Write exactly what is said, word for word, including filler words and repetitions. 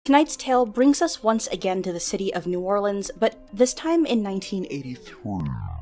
Tonight's tale brings us once again to the city of New Orleans, but this time in nineteen eighty-three.